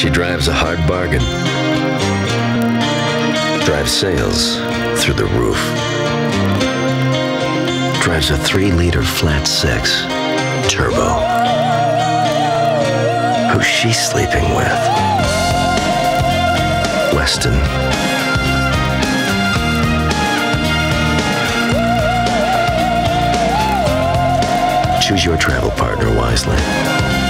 She drives a hard bargain. Drives sales through the roof. Drives a 3-liter flat 6 turbo. Who's she sleeping with? Weston. Choose your travel partner wisely.